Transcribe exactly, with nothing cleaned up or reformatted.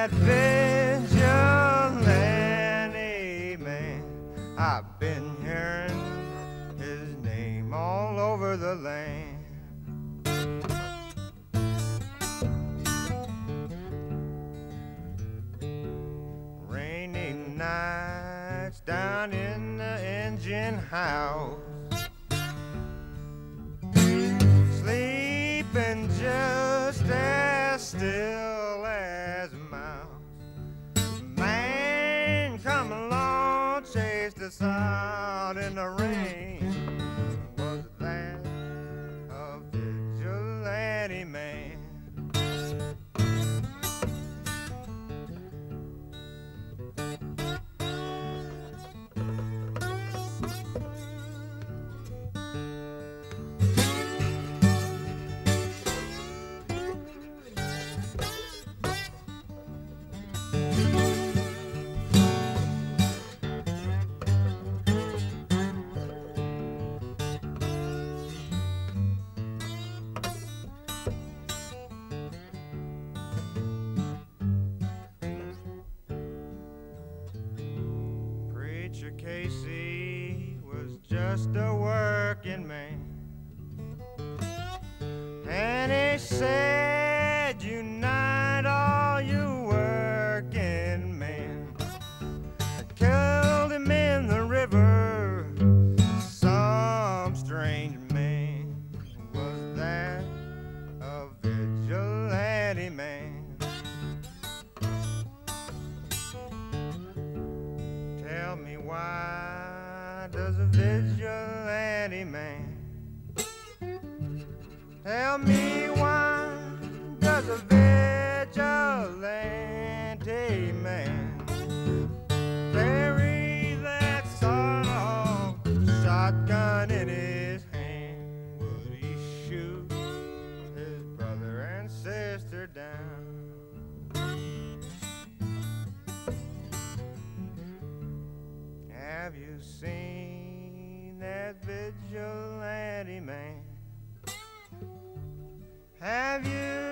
that vigilante man? I've been hearing his name all over the land. Rainy nights down in the engine house, sleeping just as still as a mouse. Man, come along, chased us out in the rain. Was that a vigilante man? Casey was just a working man, and he said, unite all you working men. I killed him in the river, some strange man. Was that a vigilante man? Tell me, why does a vigilante man? Tell me, why does a vigilante man carry that soft shotgun in his hand? Would he shoot his brother and sister down? Have you seen that vigilante man? Have you